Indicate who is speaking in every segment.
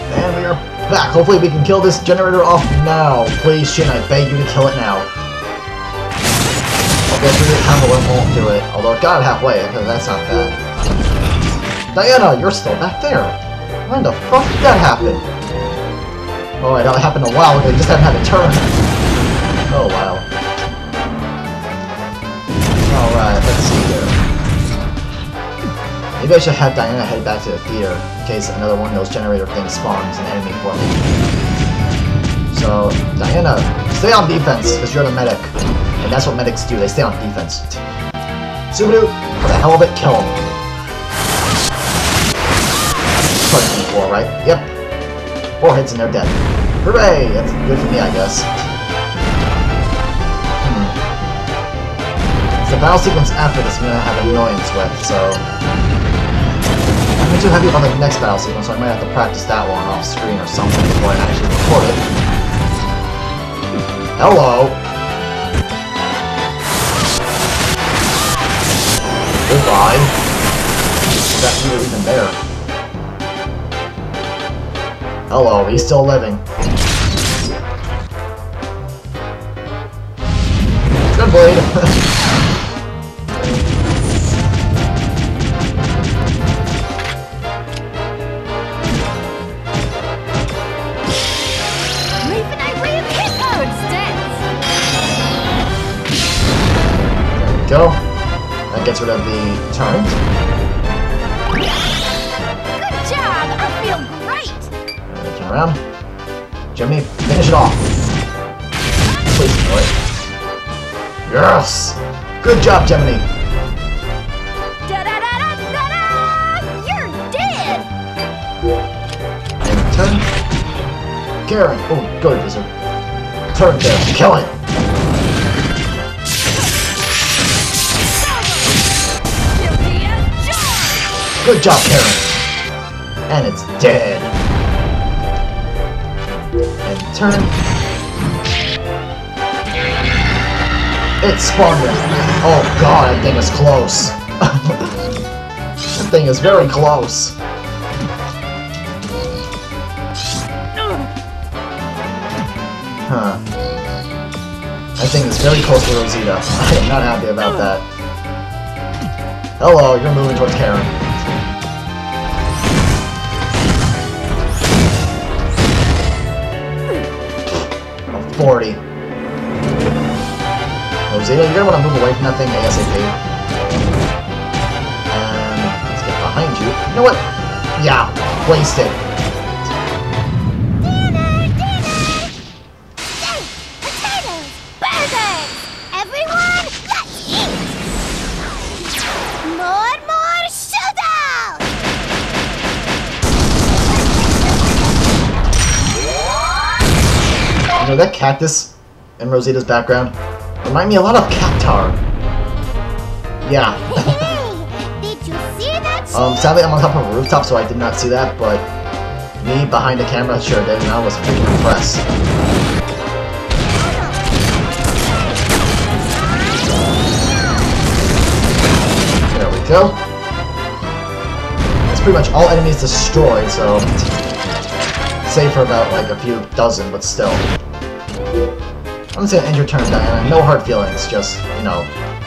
Speaker 1: And we are back. Hopefully we can kill this generator off now. Please, Shin, I beg you to kill it now. I'll go through the time but won't do it. Although it got it halfway, because that's not bad. Diana, you're still back there. When the fuck did that happen? Oh, wait, that happened a while ago. You just haven't had a turn. Oh, wow. Alright, let's see here. Maybe I should have Diana head back to the theater in case another one of those generator things spawns an enemy for me. So, Diana, stay on defense, because you're the medic. And that's what medics do, they stay on defense. Subaru, for the hell of it, kill him. Punch me 4, right? Yep. 4 hits and they're dead. Hooray! That's good for me, I guess. It's the battle sequence after this I'm gonna have annoyance with, so... I'm too heavy on the next battle sequence, so I might have to practice that one off screen or something before I actually record it. Hello! Goodbye! That you were even there. Hello, he's still living. Good blade! Go. That gets rid of the turret.
Speaker 2: Good job! I feel great!
Speaker 1: Turn around. Jimmy, finish it off. Please enjoy it. Yes! Good job, Gemini!
Speaker 2: Da-da-da-da-da-da! You're dead!
Speaker 1: And turn. Karen! Oh, good, there's a turn there. Kill it! Good job, Karen! And it's dead. And turn. It spawned it. Oh god, that thing is close. That thing is very close. Huh. That thing is very close to Rosita. I am not happy about that. Hello, you're moving towards Karen. 40. Rosita, you're gonna want to move away from that thing ASAP. And let's get behind you. You know what? Yeah, waste it.
Speaker 2: Dinner! Dinner! Steak! Potatoes! Burgers! Everyone, let's eat! More shootout!
Speaker 1: You know, that cactus in Rosita's background remind me a lot of Cactar. Yeah.
Speaker 2: Hey, did you see that?
Speaker 1: Sadly I'm on top of a rooftop, so I did not see that, but me behind the camera sure did, and I was pretty impressed. There we go. That's pretty much all enemies destroyed, so save for about like a few dozen, but still. I'm just gonna end your turn, Diana. No hard feelings, just, you know.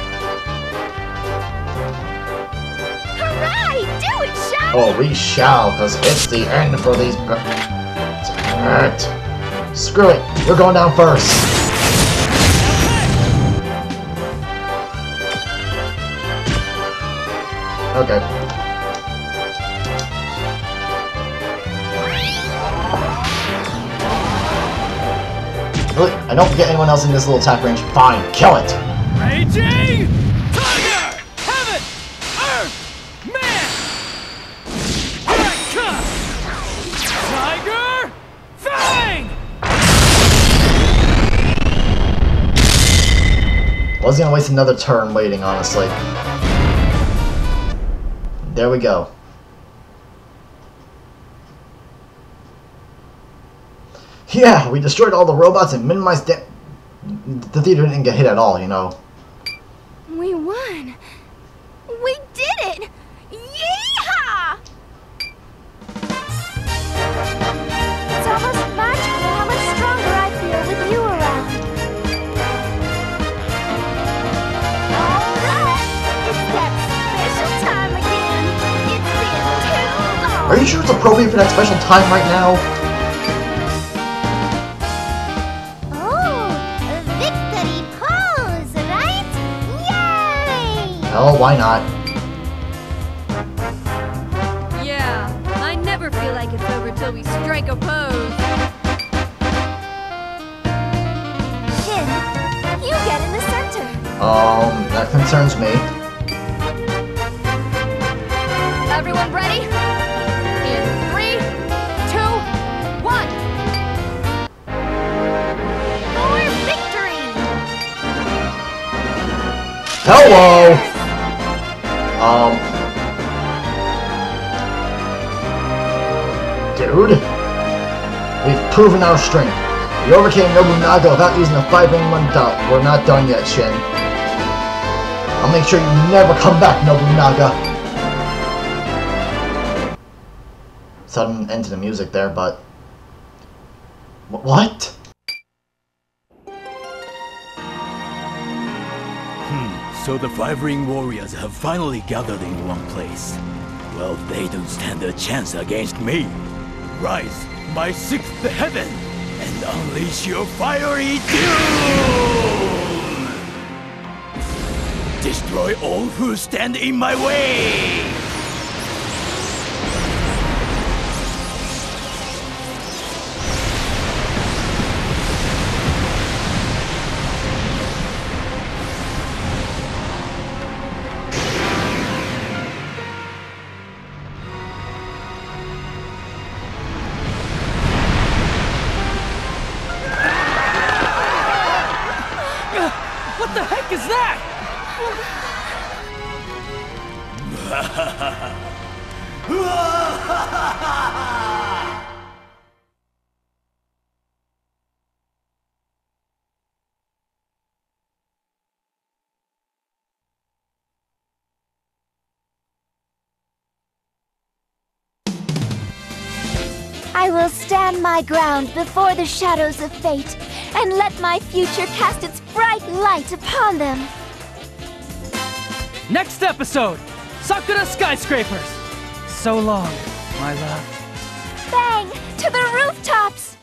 Speaker 2: Hooray! Do it, shall
Speaker 1: Oh, we shall, because it's the end for these... Alright. Screw it. You're going down first. Okay. I don't get anyone else in this little attack range. Fine, kill it!
Speaker 3: Raging! Tiger! Heaven! Earth! Man! Tiger! Fang!
Speaker 1: Wasn't gonna waste another turn waiting, honestly. There we go. Yeah, we destroyed all the robots and minimized the theater didn't get hit at all, you know.
Speaker 2: We won! We did it! Yeehaw!
Speaker 1: you sure it's appropriate for that special time right now?
Speaker 2: Oh, victory pose, right? Yay!
Speaker 1: Hell, why not?
Speaker 4: Yeah, I never feel like it's over till we strike a pose.
Speaker 2: Shin, you get in the center.
Speaker 1: That concerns me.
Speaker 4: Everyone ready? In 3, 2, 1.
Speaker 2: For victory!
Speaker 1: Hello! Dude? We've proven our strength. We overcame Nobunaga without using the 5-ring Mundut. We're not done yet, Shin. I'll make sure you never come back, Nobunaga. Sudden end to the music there, but... What?
Speaker 3: So the 5-ring warriors have finally gathered in one place. Well, they don't stand a chance against me. Rise, my 6th heaven, and unleash your fiery doom! Destroy all who stand in my way! What the heck is that?
Speaker 2: I will stand my ground before the shadows of fate, and let my future cast its bright light upon them.
Speaker 3: Next episode, Sakura Skyscrapers. So long, my love.
Speaker 2: Bang! To the rooftops!